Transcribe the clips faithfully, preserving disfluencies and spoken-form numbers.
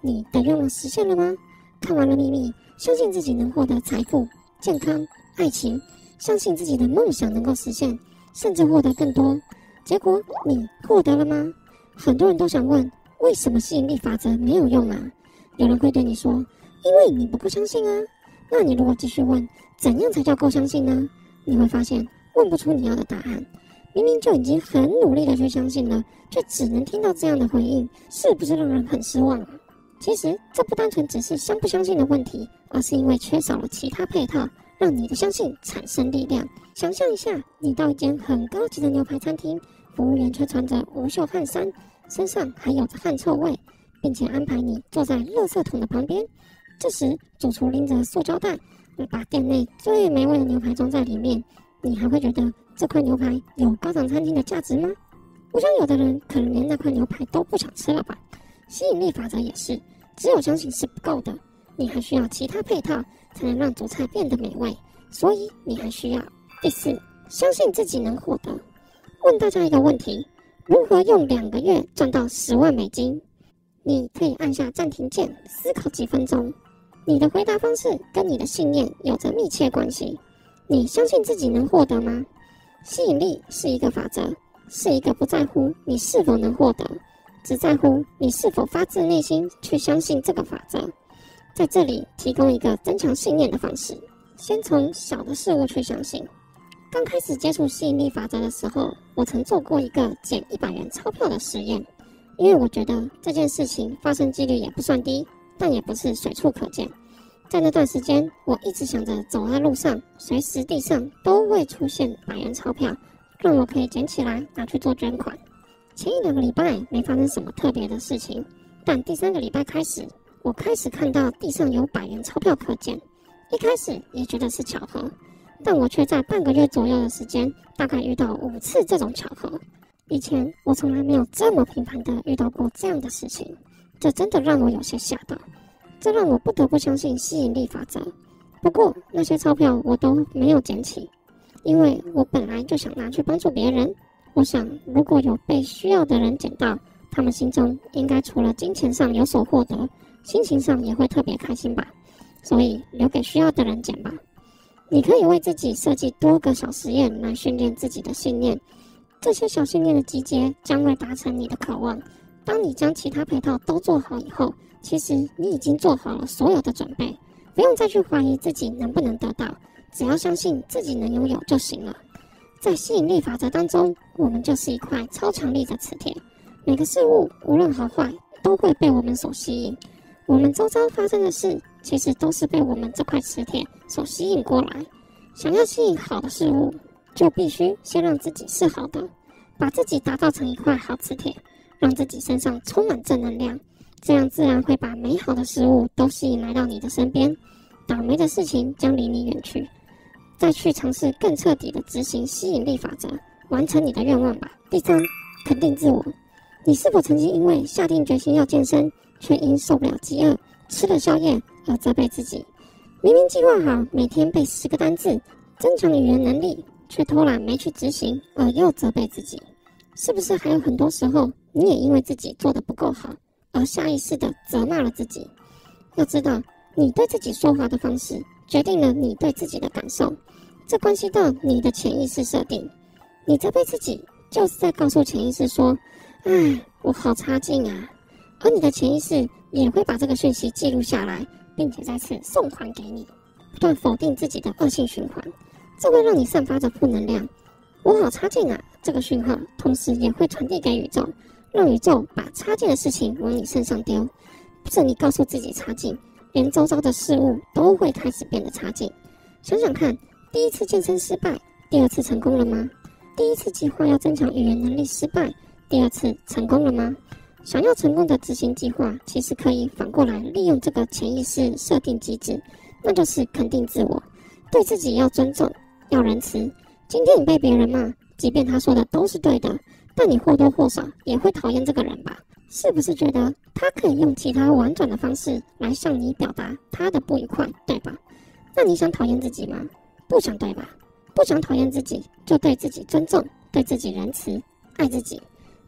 你的愿望实现了吗？看完了秘密，相信自己能获得财富、健康、爱情，相信自己的梦想能够实现，甚至获得更多。结果你获得了吗？很多人都想问，为什么吸引力法则没有用啊？有人会对你说，因为你不够相信啊。那你如果继续问，怎样才叫够相信呢？你会发现问不出你要的答案。明明就已经很努力的去相信了，却只能听到这样的回应，是不是让人很失望啊？其实这不单纯只是相不相信的问题，而是因为缺少了其他配套，让你的相信产生力量。想象一下，你到一间很高级的牛排餐厅，服务员却穿着无袖汗衫，身上还有着汗臭味，并且安排你坐在垃圾桶的旁边。这时主厨拎着塑胶袋，把店内最美味的牛排装在里面，你还会觉得这块牛排有高档餐厅的价值吗？我想有的人可能连那块牛排都不想吃了吧。吸引力法则也是，只有相信是不够的，你还需要其他配套才能让主菜变得美味，所以你还需要第四，相信自己能获得。问大家一个问题，如何用两个月赚到十万美金？你可以按下暂停键，思考几分钟。你的回答方式跟你的信念有着密切关系。你相信自己能获得吗？吸引力是一个法则，是一个不在乎你是否能获得，只在乎你是否发自内心去相信这个法则。在这里提供一个增强信念的方式，先从小的事物去相信。刚开始接触吸引力法则的时候，我曾做过一个捡一百元钞票的实验，因为我觉得这件事情发生几率也不算低，但也不是随处可见。在那段时间，我一直想着走在路上，随时地上都会出现百元钞票，让我可以捡起来拿去做捐款。前一两个礼拜没发生什么特别的事情，但第三个礼拜开始，我开始看到地上有百元钞票可捡。一开始也觉得是巧合，但我却在半个月左右的时间，大概遇到五次这种巧合。以前我从来没有这么频繁的遇到过这样的事情，这真的让我有些吓到。这让我不得不相信吸引力法则。不过那些钞票我都没有捡起，因为我本来就想拿去帮助别人。我想如果有被需要的人捡到，他们心中应该除了金钱上有所获得，心情上也会特别开心吧。所以留给需要的人捡吧。你可以为自己设计多个小实验来训练自己的信念，这些小信念的集结将会达成你的渴望。当你将其他配套都做好以后，其实你已经做好了所有的准备，不用再去怀疑自己能不能得到，只要相信自己能拥有就行了。在吸引力法则当中，我们就是一块超强力的磁铁，每个事物无论好坏都会被我们所吸引。我们周遭发生的事其实都是被我们这块磁铁所吸引过来。想要吸引好的事物，就必须先让自己是好的，把自己打造成一块好磁铁，让自己身上充满正能量，这样自然会把美好的事物都吸引来到你的身边，倒霉的事情将离你远去。再去尝试更彻底的执行吸引力法则，完成你的愿望吧。第三，肯定自我。你是否曾经因为下定决心要健身，却因受不了饥饿，吃了宵夜而责备自己？明明计划好每天背十个单字，增强语言能力，却偷懒没去执行，而又责备自己？是不是还有很多时候，你也因为自己做得不够好，而下意识地责骂了自己？要知道，你对自己说话的方式，决定了你对自己的感受，这关系到你的潜意识设定。你责备自己，就是在告诉潜意识说，唉，我好差劲啊。而你的潜意识也会把这个讯息记录下来，并且再次送还给你，不断否定自己的恶性循环。这会让你散发着负能量，我好差劲啊，这个讯号同时也会传递给宇宙，让宇宙把差劲的事情往你身上丢。不是你告诉自己差劲，连周遭的事物都会开始变得差劲。想想看，第一次健身失败，第二次成功了吗？第一次计划要增强语言能力失败，第二次成功了吗？想要成功的执行计划，其实可以反过来利用这个潜意识设定机制，那就是肯定自我，对自己要尊重，要仁慈。今天你被别人骂，即便他说的都是对的，但你或多或少也会讨厌这个人吧？是不是觉得他可以用其他婉转的方式来向你表达他的不愉快，对吧？那你想讨厌自己吗？不想，对吧？不想讨厌自己，就对自己尊重，对自己仁慈，爱自己。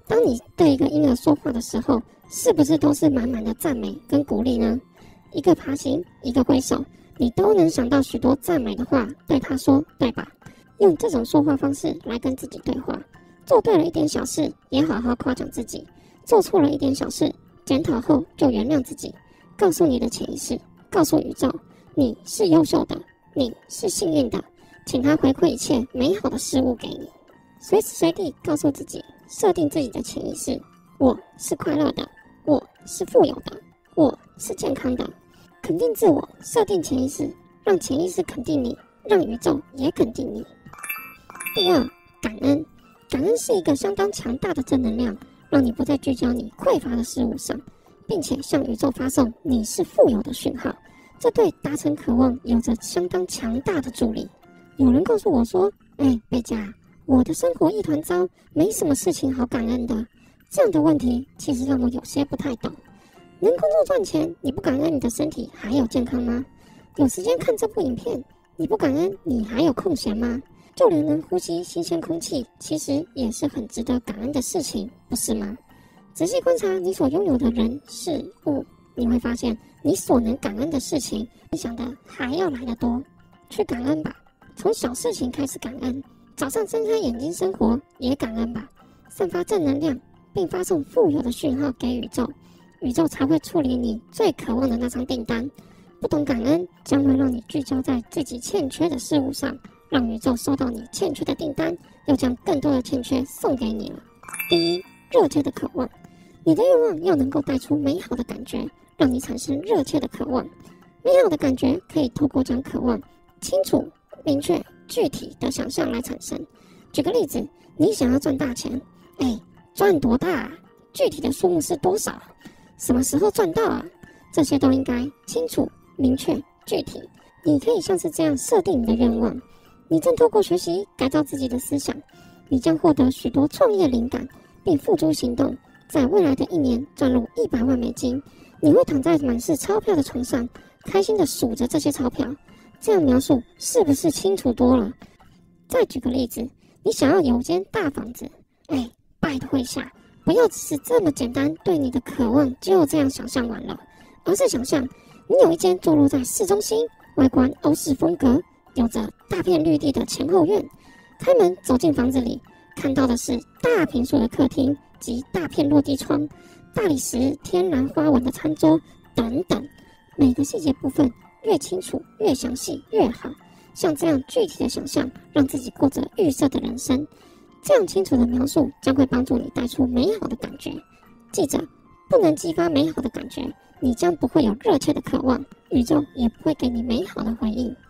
当你对一个婴儿说话的时候，是不是都是满满的赞美跟鼓励呢？一个爬行，一个挥手，你都能想到许多赞美的话对他说，对吧？用这种说话方式来跟自己对话，做对了一点小事也好好夸奖自己，做错了一点小事检讨后就原谅自己，告诉你的潜意识，告诉宇宙，你是优秀的，你是幸运的，请他回馈一切美好的事物给你。随时随地告诉自己，设定自己的潜意识，我是快乐的，我是富有的，我是健康的。肯定自我，设定潜意识，让潜意识肯定你，让宇宙也肯定你。第二，感恩。感恩是一个相当强大的正能量，让你不再聚焦你匮乏的事物上，并且向宇宙发送你是富有的讯号，这对达成渴望有着相当强大的助力。有人告诉我说，哎，贝佳，我的生活一团糟，没什么事情好感恩的。这样的问题其实让我有些不太懂。能工作赚钱，你不感恩你的身体还有健康吗？有时间看这部影片，你不感恩你还有空闲吗？就连能呼吸新鲜空气，其实也是很值得感恩的事情，不是吗？仔细观察你所拥有的人事物，你会发现你所能感恩的事情比想的还要来得多。去感恩吧，从小事情开始感恩，早上睁开眼睛生活也感恩吧，散发正能量，并发送富有的讯号给宇宙，宇宙才会处理你最渴望的那张订单。不懂感恩，将会让你聚焦在自己欠缺的事物上，让宇宙收到你欠缺的订单，又将更多的欠缺送给你了。第一，热切的渴望。你的愿望要能够带出美好的感觉，让你产生热切的渴望。美好的感觉可以透过将渴望清楚、明确、具体的想象来产生。举个例子，你想要赚大钱，哎，赚多大啊？具体的数目是多少？什么时候赚到啊？这些都应该清楚、明确、具体。你可以像是这样设定你的愿望。你正透过学习改造自己的思想，你将获得许多创业灵感，并付诸行动。在未来的一年赚入一百万美金，你会躺在满是钞票的床上，开心地数着这些钞票。这样描述是不是清楚多了？再举个例子，你想要有间大房子，哎，拜托一下，不要只是这么简单，对你的渴望就这样想象完了，而是想象你有一间坐落在市中心，外观欧式风格，有着大片绿地的前后院。开门走进房子里，看到的是大平数的客厅及大片落地窗、大理石天然花纹的餐桌等等。每个细节部分越清楚、越详细越好。像这样具体的想象，让自己过着预设的人生。这样清楚的描述将会帮助你带出美好的感觉。记着，不能激发美好的感觉，你将不会有热切的渴望，宇宙也不会给你美好的回应。